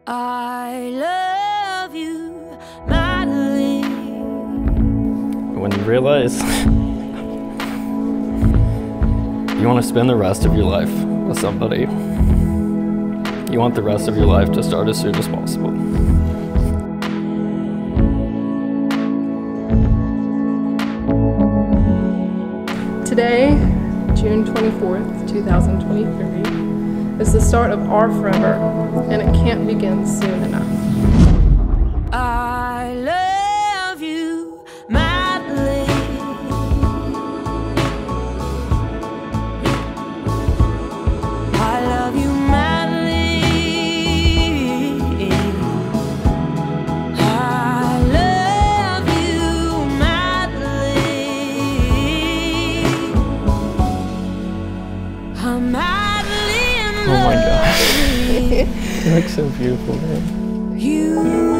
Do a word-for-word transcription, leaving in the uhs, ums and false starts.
I love you, Madeline. When you realize you want to spend the rest of your life with somebody, you want the rest of your life to start as soon as possible. Today, June twenty-fourth, two thousand twenty-three, is the start of our forever, and it can't begin soon enough. I love you, Madeline. I love you, Madeline. I love you, Madeline. I'm Madeline. Oh my God. You look so beautiful, man. You